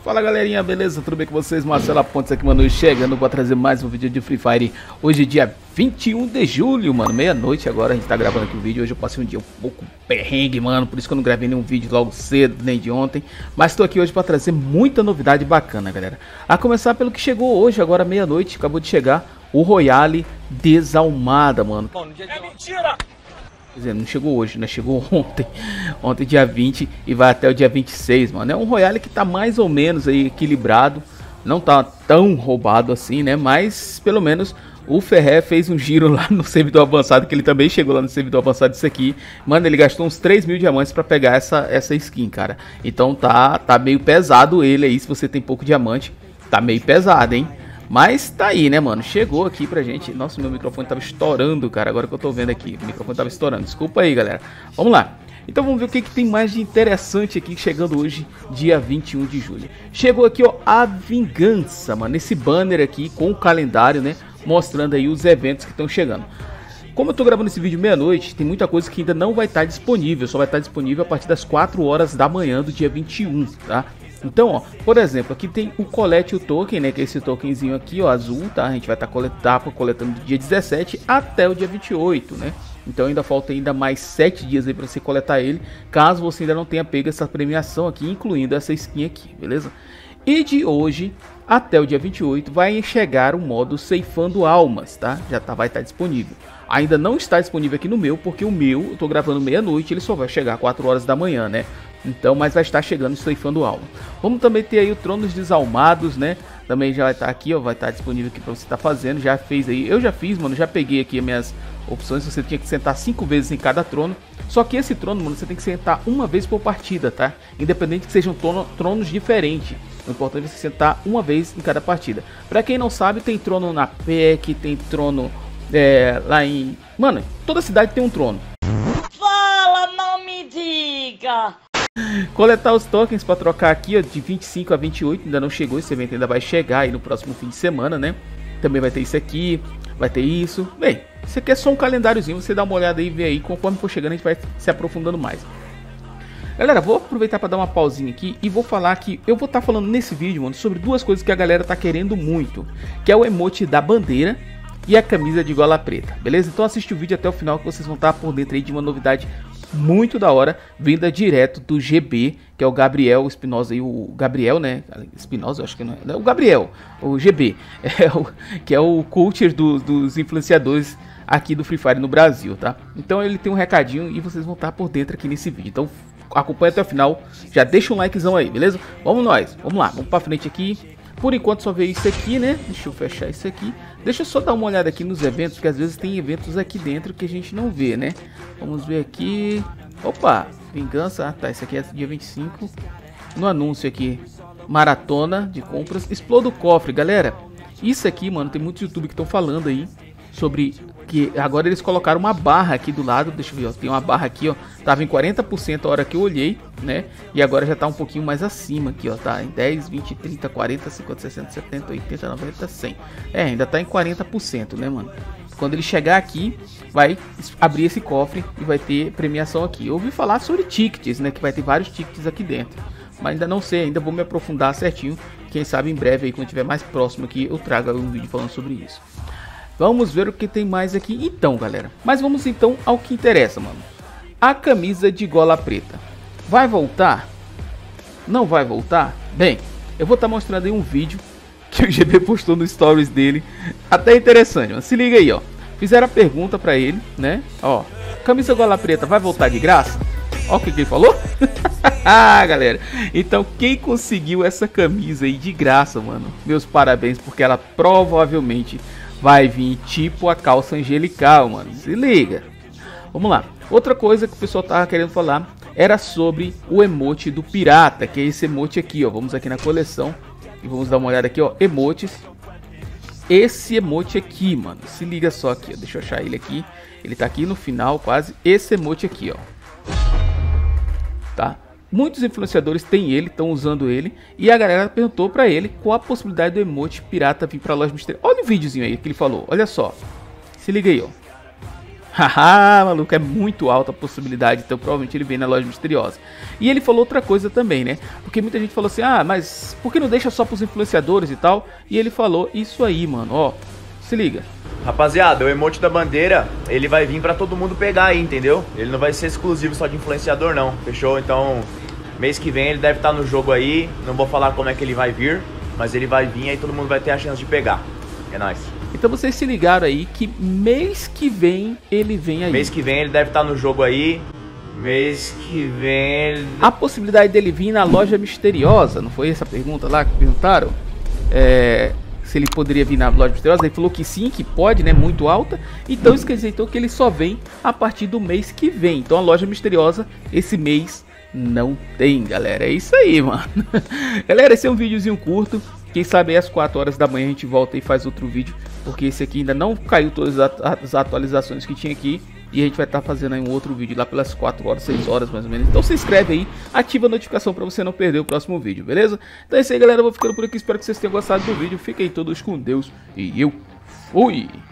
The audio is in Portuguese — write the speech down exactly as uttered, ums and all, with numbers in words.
Fala galerinha, beleza? Tudo bem com vocês? Marcelo Pontes aqui, mano, chegando para trazer mais um vídeo de Free Fire. Hoje é dia vinte e um de julho, mano, meia-noite agora, a gente tá gravando aqui o vídeo. Hoje eu passei um dia um pouco perrengue, mano, por isso que eu não gravei nenhum vídeo logo cedo, nem de ontem. Mas tô aqui hoje para trazer muita novidade bacana, galera. A começar pelo que chegou hoje, agora meia-noite, acabou de chegar o Royale Desalmada, mano. É mentira! Quer dizer, não chegou hoje, né? Chegou ontem, ontem dia vinte e vai até o dia vinte e seis, mano. É um Royale que tá mais ou menos aí equilibrado, não tá tão roubado assim, né? Mas pelo menos o Ferré fez um giro lá no servidor avançado, que ele também chegou lá no servidor avançado disso aqui. Mano, ele gastou uns três mil diamantes pra pegar essa, essa skin, cara. Então tá, tá meio pesado ele aí, se você tem pouco diamante, tá meio pesado, hein? Mas tá aí, né, mano? Chegou aqui pra gente. Nossa, meu microfone tava estourando, cara. Agora que eu tô vendo aqui, o microfone tava estourando. Desculpa aí, galera. Vamos lá. Então vamos ver o que, que tem mais de interessante aqui chegando hoje, dia vinte e um de julho. Chegou aqui, ó, a Vingança, mano. Esse banner aqui com o calendário, né? Mostrando aí os eventos que estão chegando. Como eu tô gravando esse vídeo meia-noite, tem muita coisa que ainda não vai estar disponível. Só vai estar disponível a partir das quatro horas da manhã do dia vinte e um, tá? Então, ó, por exemplo, aqui tem o Colete o Token, né, que é esse tokenzinho aqui, ó, azul, tá? A gente vai estar tá coletar, coletando do dia dezessete até o dia vinte e oito, né? Então ainda falta ainda mais sete dias aí para você coletar ele, caso você ainda não tenha pego essa premiação aqui, incluindo essa skin aqui, beleza? E de hoje até o dia vinte e oito vai chegar o modo Ceifando Almas, tá? Já tá, vai estar tá disponível. Ainda não está disponível aqui no meu, porque o meu, eu tô gravando meia-noite, ele só vai chegar às quatro horas da manhã, né? Então, mas vai estar chegando Ceifando Alma. Vamos também ter aí o Tronos Desalmados, né? Também já vai estar aqui, ó, vai estar disponível aqui para você estar fazendo. Já fez aí, eu já fiz, mano, já peguei aqui as minhas opções. Você tinha que sentar cinco vezes em cada trono. Só que esse trono, mano, você tem que sentar uma vez por partida, tá? Independente que sejam trono, tronos diferentes. O importante é você sentar uma vez em cada partida. Pra quem não sabe, tem trono na P E C, tem trono é, lá em... Mano, toda cidade tem um trono. Fala, não me diga! Coletar os tokens para trocar aqui, ó, de vinte e cinco a vinte e oito, ainda não chegou, esse evento ainda vai chegar aí no próximo fim de semana, né? Também vai ter isso aqui, vai ter isso. Bem, isso aqui é só um calendáriozinho, você dá uma olhada aí e vê aí, conforme for chegando a gente vai se aprofundando mais. Galera, vou aproveitar para dar uma pausinha aqui e vou falar que eu vou estar tá falando nesse vídeo, mano, sobre duas coisas que a galera tá querendo muito, que é o emote da bandeira e a camisa de gola preta, beleza? Então assiste o vídeo até o final que vocês vão estar por dentro aí de uma novidade muito da hora, vinda direto do G B, que é o Gabriel Espinosa aí, o Gabriel, né? Espinosa, eu acho que não é, não, o Gabriel, o G B, é o, que é o coacher do, dos influenciadores aqui do Free Fire no Brasil, tá? Então ele tem um recadinho e vocês vão estar por dentro aqui nesse vídeo. Então acompanha até o final, já deixa um likezão aí, beleza? Vamos nós, vamos lá, vamos pra frente aqui. Por enquanto só ver isso aqui, né? Deixa eu fechar isso aqui. Deixa eu só dar uma olhada aqui nos eventos, porque às vezes tem eventos aqui dentro que a gente não vê, né? Vamos ver aqui. Opa, Vingança. Ah, tá, esse aqui é dia vinte e cinco. No anúncio aqui, maratona de compras. Exploda o cofre, galera. Isso aqui, mano, tem muitos YouTube que estão falando aí sobre que agora eles colocaram uma barra aqui do lado. Deixa eu ver, ó, tem uma barra aqui, ó. Tava em quarenta por cento a hora que eu olhei, né? E agora já tá um pouquinho mais acima aqui, ó. Tá em dez, vinte, trinta, quarenta, cinquenta, sessenta, setenta, oitenta, noventa, cem. É, ainda tá em quarenta por cento, né, mano? Quando ele chegar aqui, vai abrir esse cofre e vai ter premiação aqui. Eu ouvi falar sobre tickets, né? Que vai ter vários tickets aqui dentro. Mas ainda não sei, ainda vou me aprofundar certinho. Quem sabe em breve aí, quando estiver mais próximo aqui, eu trago um vídeo falando sobre isso. Vamos ver o que tem mais aqui então, galera. Mas vamos então ao que interessa, mano. A camisa de gola preta. Vai voltar? Não vai voltar? Bem, eu vou estar tá mostrando aí um vídeo que o G B postou no stories dele. Até interessante, mano. Se liga aí, ó. Fizeram a pergunta pra ele, né? Ó, camisa gola preta vai voltar de graça? Ó o que, que ele falou. Ah, galera. Então quem conseguiu essa camisa aí de graça, mano, meus parabéns, porque ela provavelmente vai vir tipo a calça angelical, mano. Se liga. Vamos lá. Outra coisa que o pessoal tava querendo falar era sobre o emote do pirata, que é esse emote aqui, ó. Vamos aqui na coleção e vamos dar uma olhada aqui, ó. Emotes. Esse emote aqui, mano. Se liga só aqui, ó. Deixa eu achar ele aqui. Ele tá aqui no final, quase. Esse emote aqui, ó. Tá? Muitos influenciadores têm ele, estão usando ele. E a galera perguntou pra ele qual a possibilidade do emote pirata vir pra loja misteriosa. Olha o videozinho aí que ele falou, olha só. Se liga aí, ó. Haha, maluco, é muito alta a possibilidade, então provavelmente ele vem na loja misteriosa. E ele falou outra coisa também, né? Porque muita gente falou assim, ah, mas por que não deixa só pros influenciadores e tal? E ele falou isso aí, mano, ó, se liga. Rapaziada, o emote da bandeira, ele vai vir pra todo mundo pegar aí, entendeu? Ele não vai ser exclusivo só de influenciador não, fechou? Então, mês que vem ele deve estar no jogo aí, não vou falar como é que ele vai vir, mas ele vai vir aí, todo mundo vai ter a chance de pegar. É nóis. Então vocês se ligaram aí que mês que vem ele vem aí. Mês que vem ele deve estar no jogo aí, mês que vem ele... A possibilidade dele vir na loja misteriosa, não foi essa a pergunta lá que perguntaram? É... Se ele poderia vir na loja misteriosa, ele falou que sim, que pode, né, muito alta. Então isso quer dizer então que ele só vem a partir do mês que vem. Então a loja misteriosa esse mês não tem, galera. É isso aí, mano. Galera, esse é um videozinho curto. Quem sabe aí às quatro horas da manhã a gente volta e faz outro vídeo, porque esse aqui ainda não caiu todas as atualizações que tinha aqui. E a gente vai estar tá fazendo aí um outro vídeo lá pelas quatro horas, seis horas mais ou menos. Então se inscreve aí, ativa a notificação para você não perder o próximo vídeo, beleza? Então é isso aí, galera, eu vou ficando por aqui, espero que vocês tenham gostado do vídeo. Fiquem todos com Deus e eu fui!